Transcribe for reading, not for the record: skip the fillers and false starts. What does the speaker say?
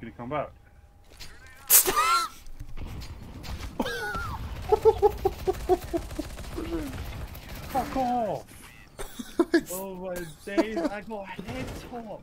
Can you come back? Fuck off! Oh my days, I got head top!